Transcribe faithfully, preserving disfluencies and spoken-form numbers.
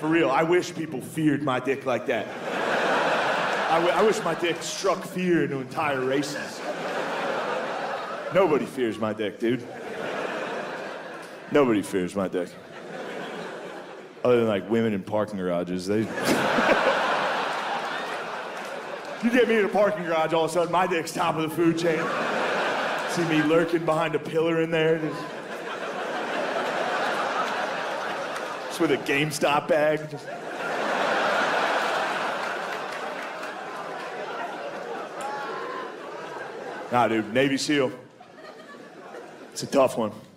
for real, I wish people feared my dick like that. I, w I wish my dick struck fear into entire races. Nobody fears my dick, dude. Nobody fears my dick. Other than like women in parking garages, they... You get me in a parking garage, all of a sudden my dick's top of the food chain. See me lurking behind a pillar in there. Just, just with a GameStop bag. Just... Nah, dude, Navy SEAL. It's a tough one.